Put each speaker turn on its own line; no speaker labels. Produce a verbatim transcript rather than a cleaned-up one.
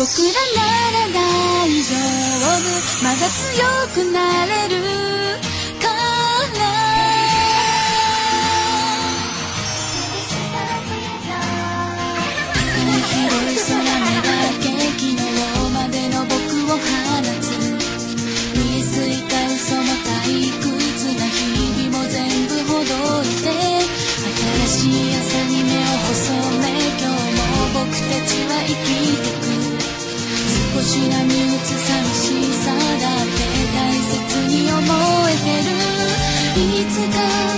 僕らなら大丈夫、まだ強くなれるから広い空めがけ昨日までの僕を放つ見えすいた嘘も退屈な日々も全部ほどいて新しい朝に目を細め今日も僕たちは生きてく少し波打つ寂しさだって大切に思えてるいつか